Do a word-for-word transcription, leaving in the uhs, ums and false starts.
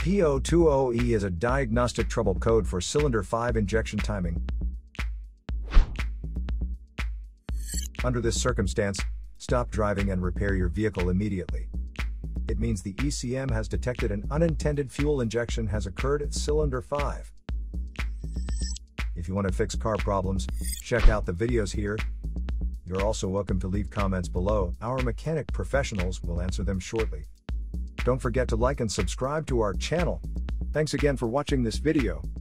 P zero two zero E is a diagnostic trouble code for cylinder five injection timing. Under this circumstance, stop driving and repair your vehicle immediately. It means the E C M has detected an unintended fuel injection has occurred at cylinder five. If you want to fix car problems, check out the videos here. You're also welcome to leave comments below. Our mechanic professionals will answer them shortly. Don't forget to like and subscribe to our channel. Thanks again for watching this video.